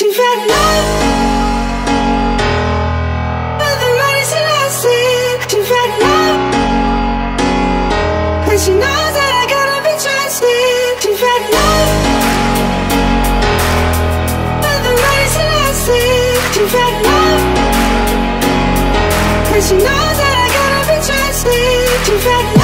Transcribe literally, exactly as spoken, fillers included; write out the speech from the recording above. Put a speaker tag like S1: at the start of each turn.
S1: You've had love, but the money's lost it. You've had love, and she knows that I gotta be trusted. You've had love, but the money's lost it. You've had love, and she knows that I gotta be trusted. You've had